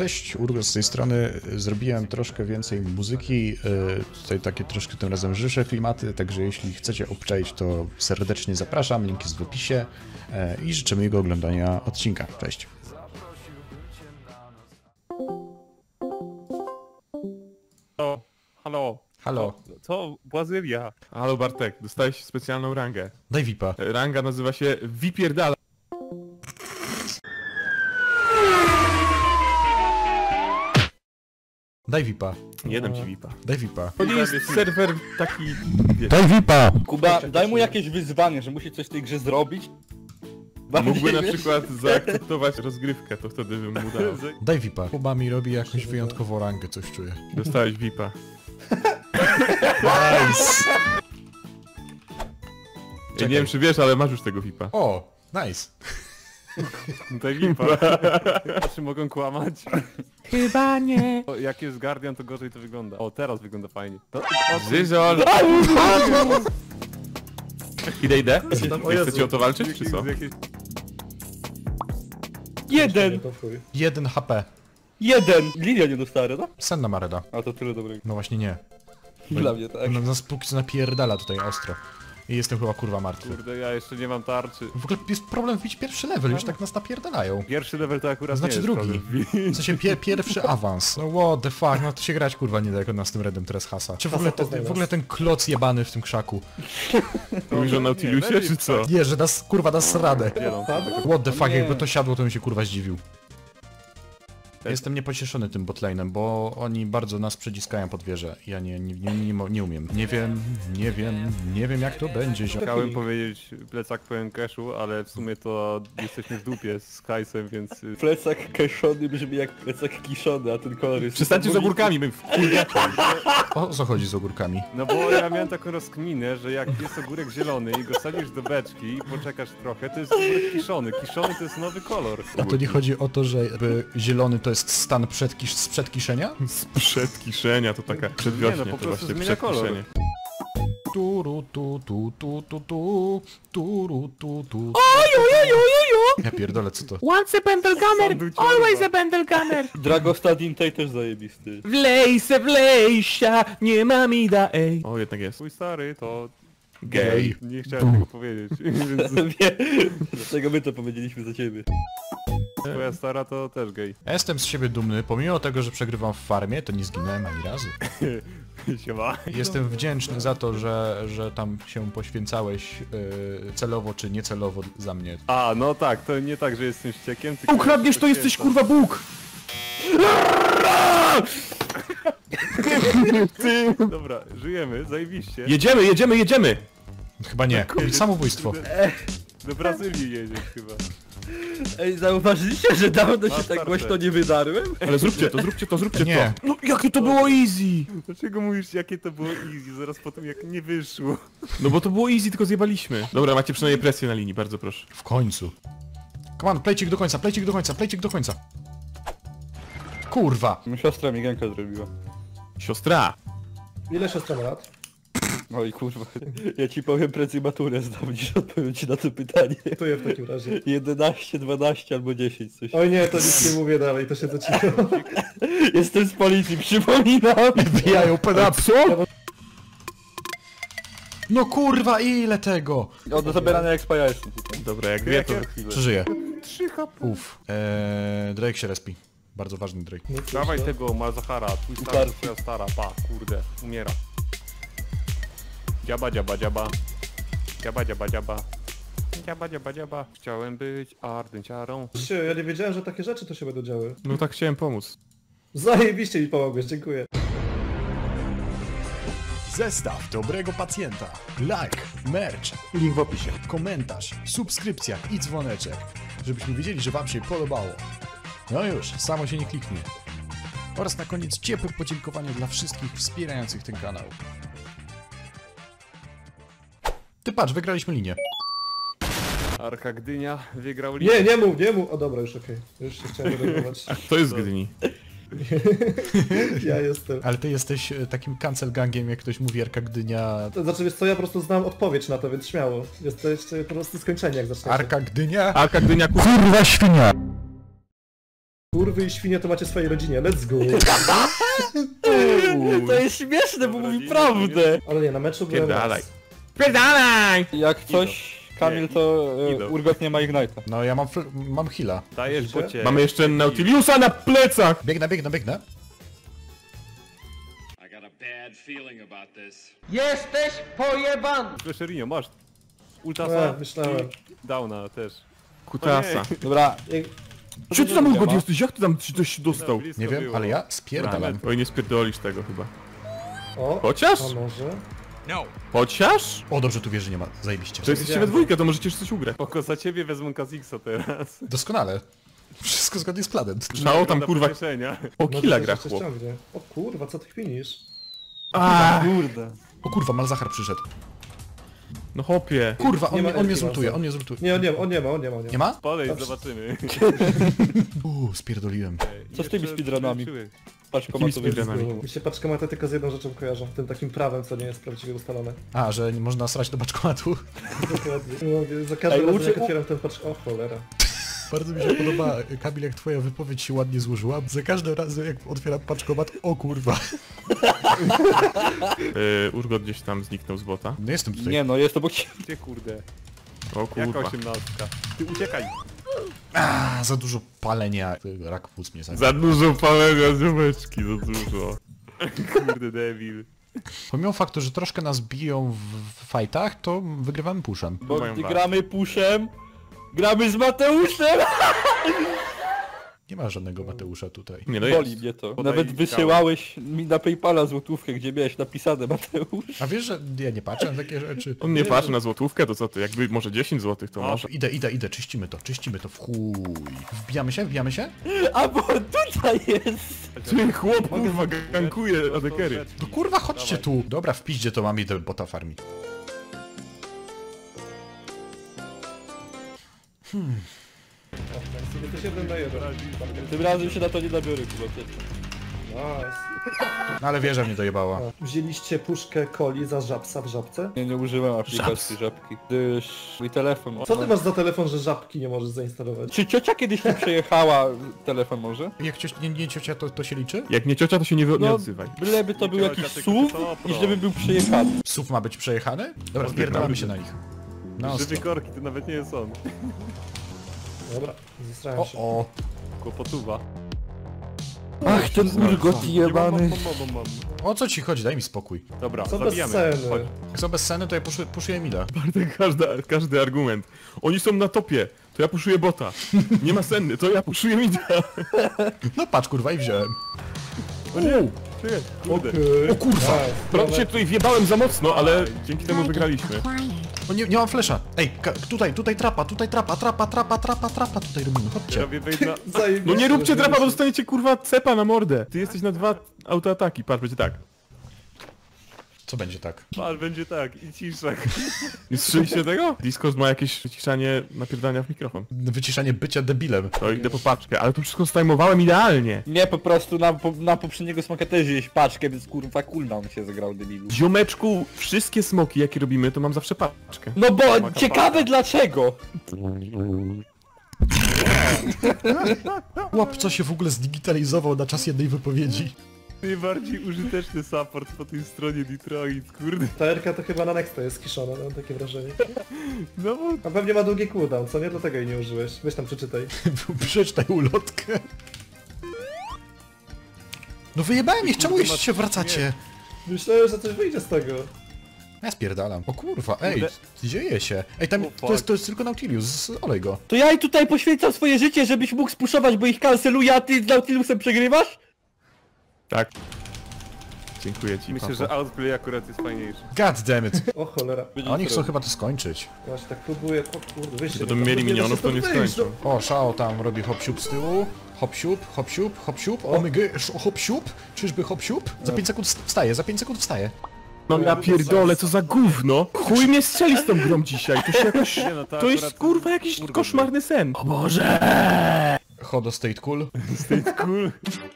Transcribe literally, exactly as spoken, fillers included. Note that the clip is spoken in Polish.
Cześć, Urgo z tej strony. Zrobiłem troszkę więcej muzyki, tutaj takie troszkę tym razem żywsze klimaty, także jeśli chcecie obczaić, to serdecznie zapraszam, link jest w opisie i życzę miłego oglądania odcinka. Cześć. O, halo. Halo. Co? Co? Brazylia. Halo Bartek, dostałeś specjalną rangę. Daj V I P-a. Ranga nazywa się Wypierdala. Daj V I P-a. Nie dam ci V I P-a. Daj V I P-a. To nie jest serwer taki... wiesz, Daj V I P-a! Kuba, daj mu jakieś wyzwanie, że musi coś w tej grze zrobić. Bardziej, mógłby na wiesz? przykład zaakceptować rozgrywkę, to wtedy bym mu dał. Daj V I P-a. Kuba mi robi jakąś wyjątkową rangę, coś czuję. Dostałeś V I P-a. Nice! Ja nie wiem czy wiesz, ale masz już tego V I P-a. O, nice. Daj V I P-a. A czy mogą kłamać? Chyba nie. O, jak jest Guardian, to gorzej to wygląda. O, teraz wygląda fajnie. To... Zyzol! Idę, idę. Nie chcecie o to walczyć, czy co? Jeden! Jeden H P. Jeden! Linia nie dostała, no? Senna Mareda. A to tyle dobrego. No właśnie nie. Dla mnie tak. No, nas póki co napierdala tutaj ostro. I jestem chyba kurwa martwy. Kurde, ja jeszcze nie mam tarczy. W ogóle jest problem wbić pierwszy level, już tak nas napierdalają. Pierwszy level to akurat Znaczy nie jest drugi. problem. W sensie pier pierwszy awans. No what the fuck, no to się grać kurwa nie da, jak on nas z tym redem teraz hasa. Czy w ogóle, te, w ogóle ten kloc jebany w tym krzaku. Mówisz o Nautilusie, czy co? Nie, że nas kurwa nas radę. What the fuck, Nie. jakby to siadło, to bym się kurwa zdziwił. Jestem niepocieszony tym botlane'em, bo oni bardzo nas przyciskają pod wieżę. Ja nie, nie, nie, nie, mo- nie umiem. Nie wiem, nie wiem, nie wiem jak to będzie. zio- Chciałem powiedzieć plecak pełen cashu, ale w sumie to jesteśmy w dupie z hajsem, więc... y, Plecak kaszony brzmi jak plecak kiszony, a ten kolor jest... Przestańcie z ogórkami, my w kurde. O co chodzi z ogórkami? No bo ja miałem taką rozkminę, że jak jest ogórek zielony i go sadzisz do beczki i poczekasz trochę, to jest ogórek kiszony. Kiszony to jest nowy kolor. A to nie chodzi o to, że jakby zielony to jest stan przed kisz sprzed kiszenia? Sprzed kiszenia, to taka przedwiośnie, Nie, no, po to prostu właśnie zmienia przed kolor. kiszenie. Turu tu tu tu tu tu turu tu tu. Ja pierdolę, co to? Once a bundle gunner, always a bundle gunner. Dragostad Intej też zajebisty. Wlej se wlejsia, nie ma mi da ej. O, jednak jest. Mój stary to... Gej. Nie chciałem tego powiedzieć, więc Wie, dlatego my to powiedzieliśmy za ciebie. twoja stara to też gej. Ja jestem z siebie dumny, pomimo tego, że przegrywam w farmie, to nie zginąłem ani razu. Siema. Jestem wdzięczny za to, że, że tam się poświęcałeś yy, celowo czy niecelowo za mnie. A, no tak, to nie tak, że jestem ściekiem, tylko... Ukradniesz to jesteś kurwa Bóg. Ty. Dobra, żyjemy, zajebiście. Jedziemy, jedziemy, jedziemy. Chyba nie. Samobójstwo. Do Brazylii jedziesz chyba. Ej, zauważyliście, że dawno się Masz tak tarczę. głośno nie wydarłem? Ale zróbcie to, zróbcie to, zróbcie Nie. No jakie to było easy. to. Dlaczego mówisz, jakie to było easy, zaraz potem jak nie wyszło? No bo to było easy, tylko zjebaliśmy. Dobra, macie przynajmniej presję na linii, bardzo proszę. W końcu. Come on, plejcik do końca, plejcik do końca, plejcik do końca. Kurwa. Siostra mi ganka zrobiła. Siostra! Ile siostra ma lat? Oj kurwa, ja ci powiem prędzej maturę zdam niż odpowiem ci na to pytanie. To ja w takim razie. jedenaście, dwanaście albo dziesięć coś. Oj nie, to nic nie mówię dalej, to się to cicho. Jestem z policji, przypominam! Wbijają peda, co? No kurwa, ile tego? O, do zabierania expa ja jestem tutaj. Dobra, jak wie to... Przeżyję. trzy H P. Uff. Eee, Drake się respi. Bardzo ważny Drake. Dawaj tego Malzahara, twój stary, Uparty. twoja stara, pa, kurde, umiera. Dziaba, dziaba, dziaba. Dziaba, dziaba, dziaba. Dziaba, dziaba, dziaba. Chciałem być ardynciarą. Się, ja nie wiedziałem, że takie rzeczy to się będą działy. No tak chciałem pomóc. Zajebiście mi pomogłeś, dziękuję. Zestaw dobrego pacjenta. Like, merch, link w opisie, komentarz, subskrypcja i dzwoneczek, żebyśmy wiedzieli, że wam się podobało. No już, samo się nie kliknie. Oraz na koniec ciepłe podziękowanie dla wszystkich wspierających ten kanał. Ty patrz, wygraliśmy linię. Arka Gdynia wygrał ligę. Nie, nie mów, nie mów. O dobra, już okej. Już się chciałem denerwować. To jest Gdyni. Ja jestem. Ale ty jesteś e, takim cancel gangiem, jak ktoś mówi Arka Gdynia. To znaczy, wiesz co, ja po prostu znam odpowiedź na to, więc śmiało. Jesteście po prostu skończeni, jak zaczniecie. Arka Gdynia? Arka Gdynia, Kurwa świnia! kurwy i świnie to macie w swojej rodzinie, let's go. To jest śmieszne, bo Dobra, mówi nie, prawdę. Ale nie, na meczu byłem Pierdalaj. raz. Pierdalaj! Jak coś, Kamil, to e, Idą. Urgot nie ma Ignite'a. No ja mam, fl- mam heala. Dajesz Widzicie? bocie. Mamy jeszcze Nautiliusa na plecach! Biegnę, biegnę, biegnę. I got a bad feeling about this. Fleszerinio, masz. E, Ultasa myślałem. i Downa też. Kutasa. Dobra. Jak- Czy ty tam Nie Urgot ma. jesteś? Jak ty tam ci coś dostał? Blisko Nie wiem, było. ale ja spierdalam. Oj, nie spierdolisz tego chyba. O, Chociaż? a może? Chociaż? O, dobrze, tu wieży nie ma. Zajebiście. To jesteście we dwójkę, to możecie coś ugrać. Oko za ciebie wezmę Kazixa teraz. Doskonale. Wszystko zgodnie z planem. Szało tam Do kurwa pocieszenia. o No killa to gra coś chłop. ciągnie. O kurwa, co ty kminisz? Aaaa, Kurde. O kurwa, Malzahar przyszedł. no hopie. Kurwa, on, Nie ma mnie, on mnie Elki zultuje, Malza. on mnie zultuje. Nie, on nie, on nie ma, on nie ma, on nie Nie ma. ma? Podejdź, zobaczymy. Uuu, spierdoliłem. Co z tymi Jeszcze speedrunami? skończyły. Patrz, Jakimi komatuję. speedrunami? Mi się paczkomaty tylko z jedną rzeczą kojarzą, tym takim prawem, co nie jest prawdziwie ustalone. A, że nie można srać do paczkomatu. Dokładnie. No, za każdym Ej, razem uczy- jak otwieram ten paczk... O cholera. Bardzo mi się podoba, Kamil, jak twoja wypowiedź się ładnie złożyła. Za każdym razem, jak otwieram paczkomat, o kurwa. Yy, Urgot gdzieś tam zniknął z bota. No jestem tutaj. Nie no, jest obok ciebie. Gdzie kurde? O Jaka kurwa. osiemnastka? Ty uciekaj. A, za dużo palenia. Rak płuc mnie zabił. Za dużo palenia ziomeczki, za dużo. Kurde debil. Pomimo faktu, że troszkę nas biją w, w fajtach, to wygrywamy puszem. Bo Mają gdy was. gramy puszem, gramy z Mateuszem! Nie ma żadnego Mateusza tutaj. Nie no Boli jest. mnie to. Podaj Nawet mi wysyłałeś mi na Paypala złotówkę, gdzie miałeś napisane Mateusz. A wiesz, że ja nie patrzę na takie rzeczy? On nie patrzy na złotówkę, to co ty? Jakby może dziesięć złotych to O, może. Idę, idę, idę, czyścimy to, czyścimy to w chuj. Wbijamy się, wbijamy się? A bo tutaj jest! Ty chłop kurwa gankuje adekery. No kurwa, chodźcie tu. Dobra, w piździe to mam, idę bota farmić. Jesteś jeden na jeden. Tym razem się na to nie nabiorę, kurwa. Nice. No ale wieża mnie dojebała. Wzięliście puszkę coli za żabsa w żabce? Nie, nie użyłem aplikacji żabki. Gdyż mój telefon... Co ty masz za telefon, że żabki nie możesz zainstalować? Czy ciocia kiedyś nie przejechała telefon może? Jak ciocia, nie, nie ciocia, to, to się liczy? Jak nie ciocia, to się nie, wy- nie No, odzywaj. byleby to był Nie jakiś ciocia, S U V tylko to i pro. żeby był przejechany. Suf ma być przejechany? Dobra, wpierdalamy się na nich. No, Żywy korki to nawet nie jest on. Dobra, zestrałem o, się. o. Kłopotuwa. Ach, ten urgot jebany. Mam, mam, mam, mam. O co ci chodzi? Daj mi spokój. Dobra, Co bez zabijamy. sceny? Chodź. Jak są bez sceny, to ja puszuję, puszuję mida. Bartek, każdy, każdy argument. Oni są na topie, to ja puszuję bota. Nie ma senny, to ja puszuję mida. No patrz kurwa i wziąłem. O nie! Czekaj, kurde. O kurwa! Nice. Prawie się tutaj wjebałem za mocno, ale dzięki temu wygraliśmy. O nie, nie mam flesza. Ej, ka- tutaj, tutaj trapa, tutaj trapa, trapa, trapa, trapa, trapa, tutaj robimy, chodźcie. Robię wejdna... Zajebiście, No nie róbcie że trapa, bo się- dostaniecie kurwa cepa na mordę. Ty jesteś na dwa autoataki, patrz, będzie tak. Co będzie tak? Pal, będzie tak i cisza. Nie słyszeliście tego? Discord ma jakieś wyciszanie napierdania w mikrofon. Wyciszanie bycia debilem. To idę po paczkę, ale to wszystko stajmowałem idealnie. Nie, po prostu na, po, na poprzedniego smoka też jeść paczkę, więc kurwa cooldown się zagrał debilu. Ziomeczku, wszystkie smoki jakie robimy, to mam zawsze paczkę. No bo ciekawe dlaczego! Łapco się w ogóle zdigitalizował na czas jednej wypowiedzi. Najbardziej użyteczny support po tej stronie Detroit, kurde. Ta Erka to chyba na Nexta jest skiszona, mam takie wrażenie. No bo... A pewnie ma długi cooldown, co nie? Dlatego jej nie użyłeś. Weź tam przeczytaj. Przeczytaj ulotkę. No wyjebałem ich, czemu jeszcze się wracacie? Myślałem, że coś wyjdzie z tego. Ja spierdalam. O kurwa, ej, Kurde. dzieje się. Ej, tam, O, to jest, fuck. to jest tylko Nautilius, olej go. To ja i tutaj poświęcam swoje życie, żebyś mógł spuszować, bo ich kanceluję, a ty z Nautilusem przegrywasz? Tak. Dziękuję ci, Myślę, papo. że outplay akurat jest fajniejszy. God damn it. O cholera. A oni chcą chyba to skończyć. Właśnie tak próbuję, o kurde, wyjście. Będą nie- mieli nie da się minionów, to stąd nie wyjść, skończą. O, Shao tam robi hop-siup z tyłu. Hop-siup, hop-siup, hop-siup. O my g... hop-siup? Czyżby hop-siup? Za pięć sekund wstaje, za pięć sekund wstaje. No ja pierdolę, co za gówno! Chuj mnie strzeli z tą grą dzisiaj, to się jakoś... Nie no, To jest akurat- kurwa jakiś Urgot koszmarny sen. O Boże! Hodo State Cool. State cool.